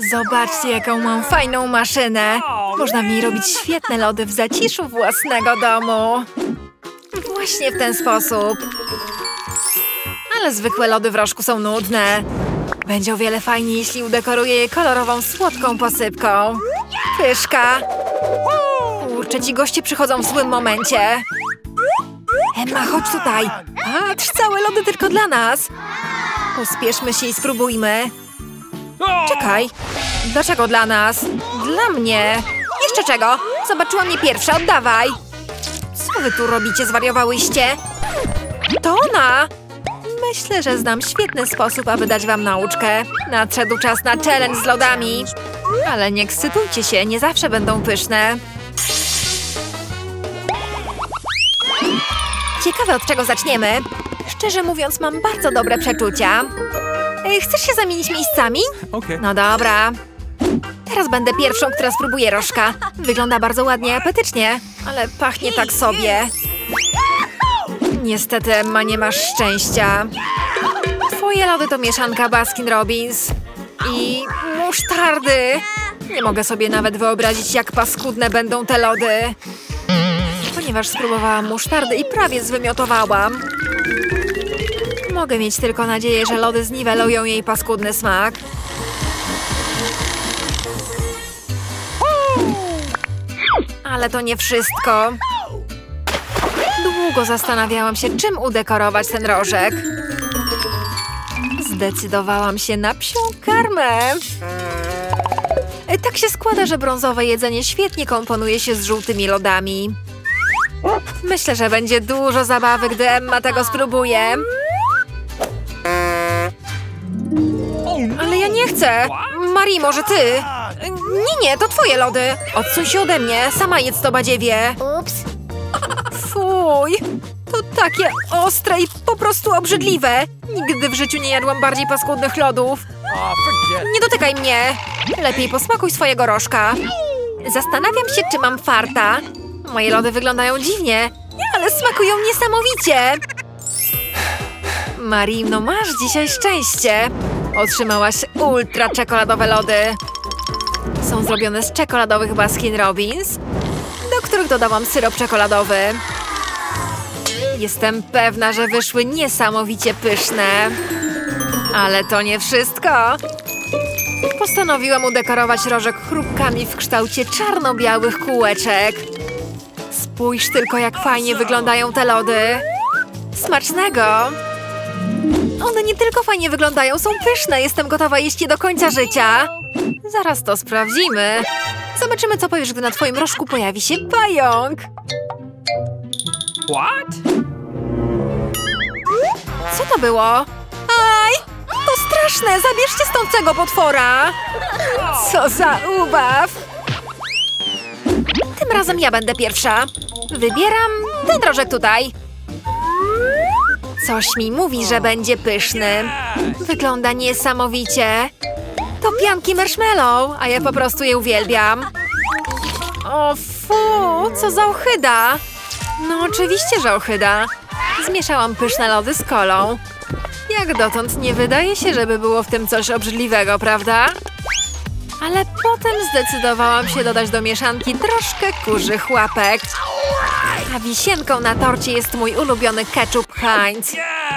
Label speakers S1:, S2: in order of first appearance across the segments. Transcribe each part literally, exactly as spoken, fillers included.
S1: Zobaczcie, jaką mam fajną maszynę. Można w niej robić świetne lody w zaciszu własnego domu. Właśnie w ten sposób. Ale zwykłe lody w rożku są nudne. Będzie o wiele fajniej, jeśli udekoruję je kolorową, słodką posypką. Pyszka. Kurczę, ci goście przychodzą w złym momencie. Emma, chodź tutaj. Patrz, całe lody tylko dla nas. Pospieszmy się i spróbujmy. Czekaj. Dlaczego dla nas? Dla mnie. Jeszcze czego? Zobaczyła mnie pierwsza, oddawaj. Co wy tu robicie, zwariowałyście? To ona! Myślę, że znam świetny sposób, aby dać wam nauczkę. Nadszedł czas na challenge z lodami. Ale nie ekscytujcie się, nie zawsze będą pyszne. Ciekawe, od czego zaczniemy. Szczerze mówiąc, mam bardzo dobre przeczucia. Ej, chcesz się zamienić miejscami?
S2: Okay.
S1: No dobra. Teraz będę pierwszą, która spróbuje rożka. Wygląda bardzo ładnie i apetycznie, ale pachnie tak sobie. Niestety, Emma, nie masz szczęścia. Twoje lody to mieszanka Baskin Robbins i musztardy. Nie mogę sobie nawet wyobrazić, jak paskudne będą te lody. Ponieważ spróbowałam musztardy i prawie zwymiotowałam. Mogę mieć tylko nadzieję, że lody zniwelują jej paskudny smak. Ale to nie wszystko. Długo zastanawiałam się, czym udekorować ten rożek. Zdecydowałam się na psią karmę. Tak się składa, że brązowe jedzenie świetnie komponuje się z żółtymi lodami. Myślę, że będzie dużo zabawy, gdy Emma tego spróbuje. Ale ja nie chcę. Marii, może ty? Nie, nie, to twoje lody. Odsuń się ode mnie, sama jedz to, badziewie.
S3: Ups.
S1: Fuj, to takie ostre i po prostu obrzydliwe. Nigdy w życiu nie jadłam bardziej paskudnych lodów. Nie dotykaj mnie. Lepiej posmakuj swojego rożka. Zastanawiam się, czy mam farta. Moje lody wyglądają dziwnie, ale smakują niesamowicie. Marii, no masz dzisiaj szczęście. Otrzymałaś ultra czekoladowe lody. Są zrobione z czekoladowych Baskin Robbins, do których dodałam syrop czekoladowy. Jestem pewna, że wyszły niesamowicie pyszne. Ale to nie wszystko. Postanowiłam udekorować rożek chrupkami w kształcie czarno-białych kółeczek. Spójrz tylko, jak fajnie wyglądają te lody. Smacznego! One nie tylko fajnie wyglądają, są pyszne. Jestem gotowa jeść je do końca życia. Zaraz to sprawdzimy. Zobaczymy, co powiesz, gdy na twoim rożku pojawi się pająk.
S2: What?
S1: Co to było? Aj! To straszne! Zabierzcie stąd tego potwora! Co za ubaw! Tym razem ja będę pierwsza. Wybieram ten rożek tutaj. Coś mi mówi, że będzie pyszny. Wygląda niesamowicie. To pianki marshmallow, a ja po prostu je uwielbiam. O fu, co za ohyda. No oczywiście, że ohyda. Zmieszałam pyszne lody z kolą. Jak dotąd nie wydaje się, żeby było w tym coś obrzydliwego, prawda? Ale potem zdecydowałam się dodać do mieszanki troszkę kurzych łapek. A wisienką na torcie jest mój ulubiony ketchup Heinz.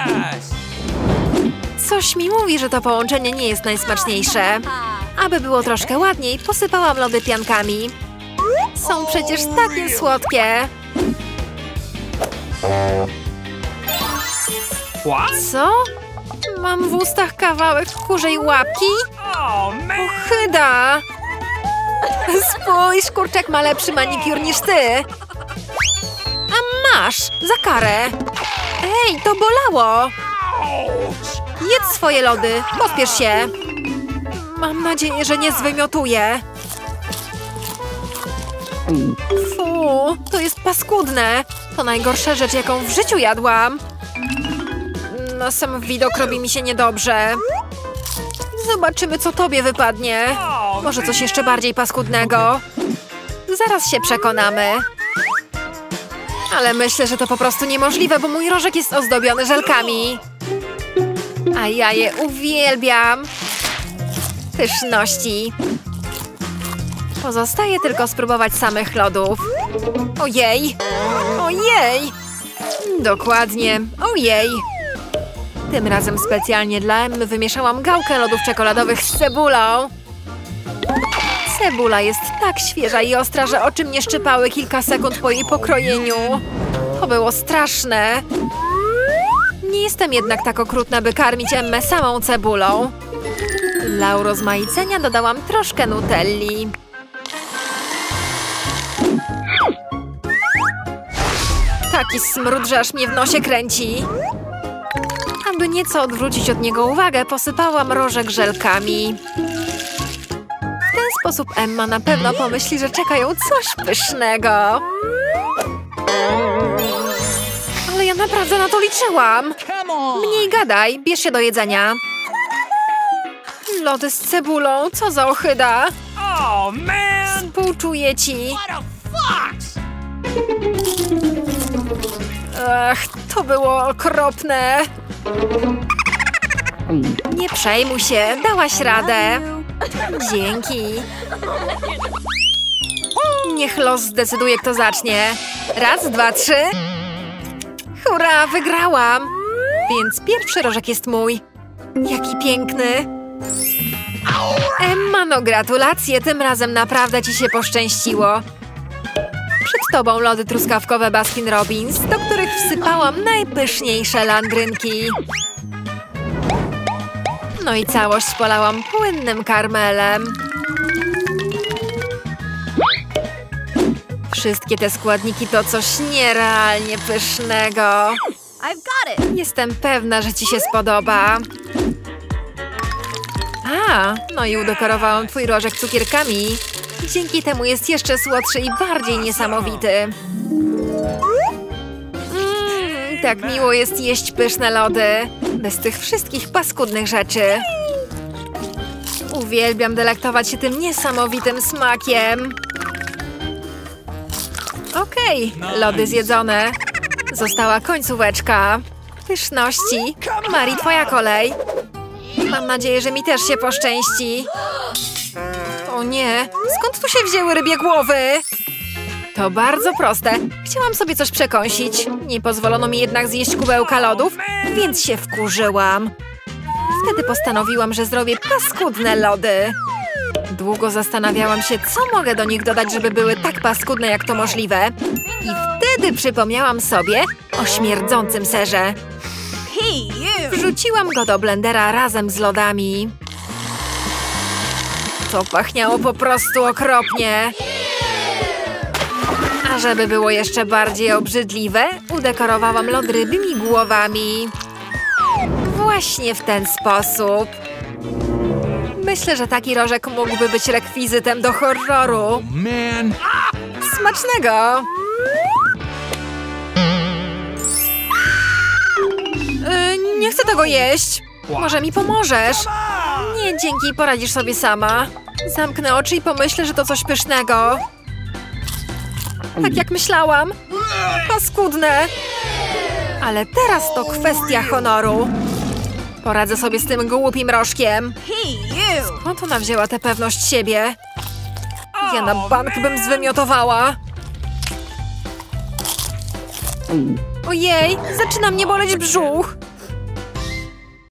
S1: Coś mi mówi, że to połączenie nie jest najsmaczniejsze. Aby było troszkę ładniej, posypałam lody piankami. Są przecież takie słodkie. Co? Mam w ustach kawałek kurzej łapki? Ohyda! Spójrz, kurczak ma lepszy manikur niż ty. A masz, za karę. Ej, to bolało. Jedz swoje lody, pospiesz się. Mam nadzieję, że nie zwymiotuje. Fu, to jest paskudne. To najgorsza rzecz, jaką w życiu jadłam. No, sam widok robi mi się niedobrze. Zobaczymy, co tobie wypadnie. Może coś jeszcze bardziej paskudnego. Zaraz się przekonamy. Ale myślę, że to po prostu niemożliwe, bo mój rożek jest ozdobiony żelkami. A ja je uwielbiam. Pyszności. Pozostaje tylko spróbować samych lodów. Ojej! Ojej! Dokładnie. Ojej! Tym razem specjalnie dla Emmy wymieszałam gałkę lodów czekoladowych z cebulą. Cebula jest tak świeża i ostra, że oczy mnie szczypały kilka sekund po jej pokrojeniu. To było straszne. Nie jestem jednak tak okrutna, by karmić Emmę samą cebulą. Dla urozmaicenia dodałam troszkę nutelli. Taki smród, że aż mnie w nosie kręci. Aby nieco odwrócić od niego uwagę, posypałam rożek żelkami. W ten sposób Emma na pewno pomyśli, że czeka ją coś pysznego. Ale ja naprawdę na to liczyłam. Mniej gadaj, bierz się do jedzenia. Lody z cebulą, co za ohyda. Współczuję ci. Ach, to było okropne. Nie przejmuj się, dałaś radę. Dzięki. Niech los zdecyduje, kto zacznie. Raz, dwa, trzy. Hurra, wygrałam. Więc pierwszy rożek jest mój. Jaki piękny. Emma, no gratulacje, tym razem naprawdę ci się poszczęściło. Przed tobą lody truskawkowe Baskin Robbins, do których wsypałam najpyszniejsze landrynki. No i całość polałam płynnym karmelem. Wszystkie te składniki to coś nierealnie pysznego. Jestem pewna, że ci się spodoba. A, no i udekorowałam twój rożek cukierkami. Dzięki temu jest jeszcze słodszy i bardziej niesamowity. Mmm, tak miło jest jeść pyszne lody. Bez tych wszystkich paskudnych rzeczy. Uwielbiam delektować się tym niesamowitym smakiem. Okej, okay, lody zjedzone. Została końcóweczka. Pyszności. Mari, twoja kolej. Mam nadzieję, że mi też się poszczęści. O nie, skąd tu się wzięły rybie głowy? To bardzo proste. Chciałam sobie coś przekąsić. Nie pozwolono mi jednak zjeść kubełka lodów, więc się wkurzyłam. Wtedy postanowiłam, że zrobię paskudne lody. Długo zastanawiałam się, co mogę do nich dodać, żeby były tak paskudne, jak to możliwe. I wtedy przypomniałam sobie o śmierdzącym serze. Wrzuciłam go do blendera razem z lodami. To pachniało po prostu okropnie. A żeby było jeszcze bardziej obrzydliwe, udekorowałam lody rybymi głowami. Właśnie w ten sposób. Myślę, że taki rożek mógłby być rekwizytem do horroru. Man. Smacznego! Yy, nie chcę tego jeść. Może mi pomożesz? Nie, dzięki, poradzisz sobie sama. Zamknę oczy i pomyślę, że to coś pysznego. Tak jak myślałam. Paskudne. Ale teraz to kwestia honoru. Poradzę sobie z tym głupim rożkiem. Skąd ona wzięła tę pewność siebie? Ja na bank bym zwymiotowała. Ojej, zaczyna mnie boleć brzuch.